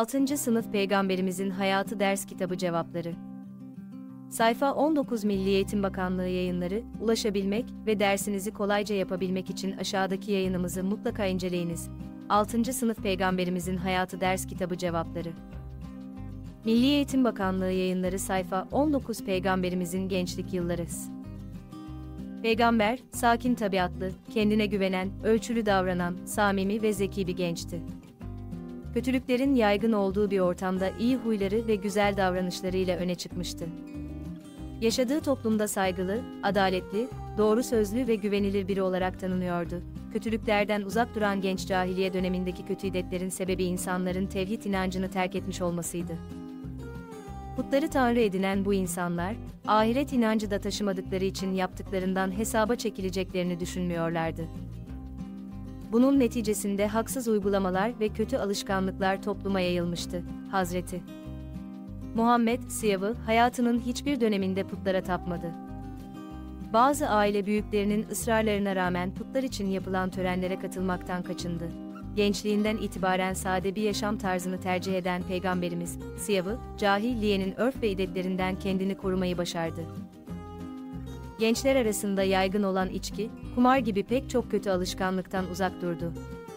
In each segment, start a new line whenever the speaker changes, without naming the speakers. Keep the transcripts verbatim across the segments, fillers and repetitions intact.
altıncı Sınıf Peygamberimizin Hayatı Ders Kitabı Cevapları. Sayfa on dokuz Milli Eğitim Bakanlığı Yayınları, ulaşabilmek ve dersinizi kolayca yapabilmek için aşağıdaki yayınımızı mutlaka inceleyiniz. altıncı Sınıf Peygamberimizin Hayatı Ders Kitabı Cevapları. Milli Eğitim Bakanlığı Yayınları sayfa on dokuz Peygamberimizin Gençlik Yılları. Peygamber, sakin tabiatlı, kendine güvenen, ölçülü davranan, samimi ve zeki bir gençti. Kötülüklerin yaygın olduğu bir ortamda iyi huyları ve güzel davranışlarıyla öne çıkmıştı. Yaşadığı toplumda saygılı, adaletli, doğru sözlü ve güvenilir biri olarak tanınıyordu. Kötülüklerden uzak duran genç cahiliye dönemindeki kötü idetlerin sebebi insanların tevhid inancını terk etmiş olmasıydı. Putları tanrı edinen bu insanlar, ahiret inancı da taşımadıkları için yaptıklarından hesaba çekileceklerini düşünmüyorlardı. Bunun neticesinde haksız uygulamalar ve kötü alışkanlıklar topluma yayılmıştı. Hazreti Muhammed Siyav'ı hayatının hiçbir döneminde putlara tapmadı. Bazı aile büyüklerinin ısrarlarına rağmen putlar için yapılan törenlere katılmaktan kaçındı. Gençliğinden itibaren sade bir yaşam tarzını tercih eden Peygamberimiz, Siyav'ı, cahiliyenin örf ve idetlerinden kendini korumayı başardı. Gençler arasında yaygın olan içki, kumar gibi pek çok kötü alışkanlıktan uzak durdu.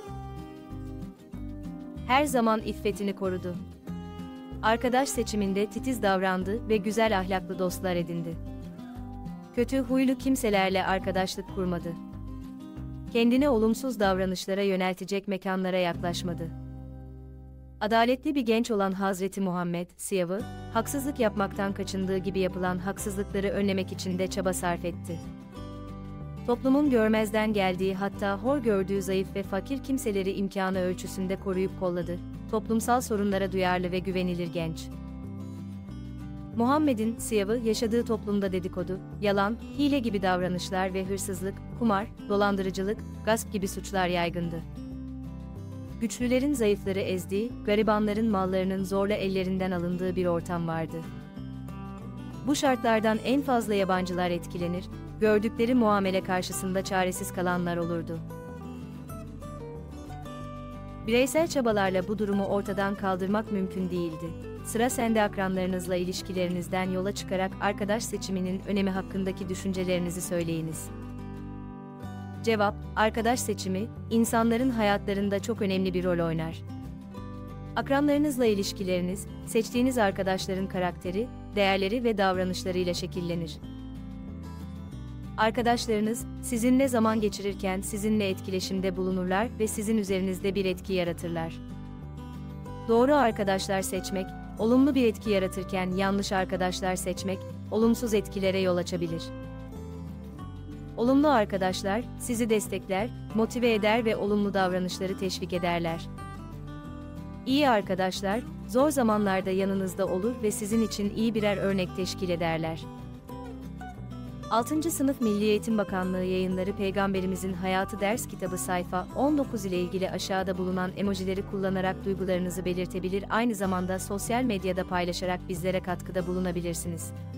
Her zaman iffetini korudu. Arkadaş seçiminde titiz davrandı ve güzel ahlaklı dostlar edindi. Kötü huylu kimselerle arkadaşlık kurmadı. Kendine olumsuz davranışlara yöneltecek mekanlara yaklaşmadı. Adaletli bir genç olan Hazreti Muhammed, Siyav'ı, haksızlık yapmaktan kaçındığı gibi yapılan haksızlıkları önlemek için de çaba sarf etti. Toplumun görmezden geldiği hatta hor gördüğü zayıf ve fakir kimseleri imkanı ölçüsünde koruyup kolladı, toplumsal sorunlara duyarlı ve güvenilir genç. Muhammed'in, Siyav'ı yaşadığı toplumda dedikodu, yalan, hile gibi davranışlar ve hırsızlık, kumar, dolandırıcılık, gasp gibi suçlar yaygındı. Güçlülerin zayıfları ezdiği, garibanların mallarının zorla ellerinden alındığı bir ortam vardı. Bu şartlardan en fazla yabancılar etkilenir, gördükleri muamele karşısında çaresiz kalanlar olurdu. Bireysel çabalarla bu durumu ortadan kaldırmak mümkün değildi. Sıra sende akranlarınızla ilişkilerinizden yola çıkarak arkadaş seçiminin önemi hakkındaki düşüncelerinizi söyleyiniz. Cevap, arkadaş seçimi, insanların hayatlarında çok önemli bir rol oynar. Akranlarınızla ilişkileriniz, seçtiğiniz arkadaşların karakteri, değerleri ve davranışlarıyla şekillenir. Arkadaşlarınız, sizinle zaman geçirirken sizinle etkileşimde bulunurlar ve sizin üzerinizde bir etki yaratırlar. Doğru arkadaşlar seçmek, olumlu bir etki yaratırken yanlış arkadaşlar seçmek, olumsuz etkilere yol açabilir. Olumlu arkadaşlar, sizi destekler, motive eder ve olumlu davranışları teşvik ederler. İyi arkadaşlar, zor zamanlarda yanınızda olur ve sizin için iyi birer örnek teşkil ederler. altıncı Sınıf Milli Eğitim Bakanlığı Yayınları Peygamberimizin Hayatı Ders Kitabı sayfa on dokuz ile ilgili aşağıda bulunan emojileri kullanarak duygularınızı belirtebilir, aynı zamanda sosyal medyada paylaşarak bizlere katkıda bulunabilirsiniz.